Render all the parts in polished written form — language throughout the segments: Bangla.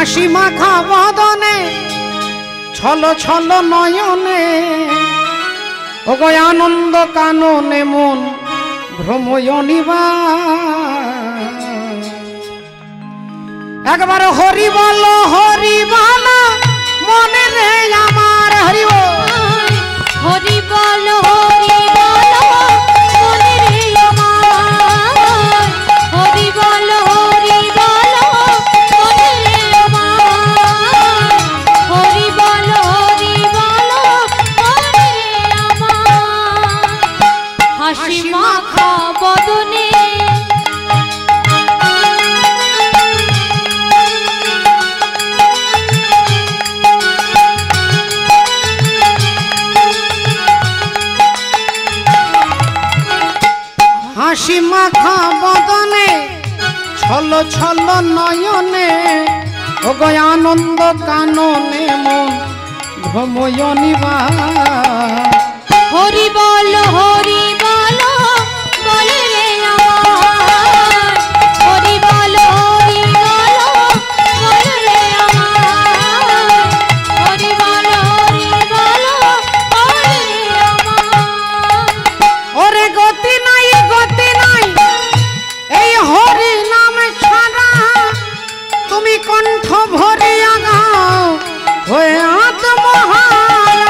হাসি মাখা বদনে ছল ছল নয়নে ওগো আনন্দ কাননে মন ভ্রময়নিবা একবার হরি বল মনে রে আমার হরি হরি বল মনে রে আমার হরি বল মনে রে আমার হরি বল মনে রে আমার হাসি মাখা বদনে হাসি মাখা বদনে ছল ছল নয়নে ওগো আনন্দ কাননে মন ভ্রময়নিবা হরি বল বলে রে আমার হরি বল বলে রে আমার হরি বল বলে রে আমার ওরে গতি নাই এই হরি নাম ছাড়া তুমি কণ্ঠ ভরে আগাও হয়ে আত্মহারা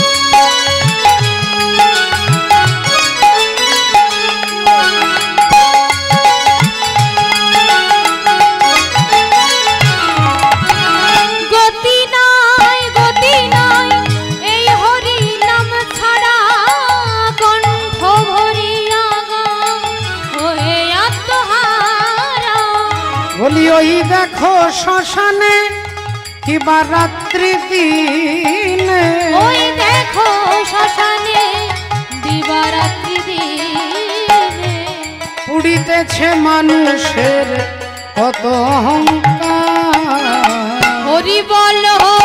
গতি নাই এই হরি নাম ছাড়া কণ্ঠ ভরিয়া গাও হয়ে আত্মহারা বলি ওই দেখো শ্মশানে কিবা রাত্রি দিনে ওই দেখো শ্মশানে দিবারাত্রি দিনে পুড়িতেছে মানুষের কত অহংকার হরি বল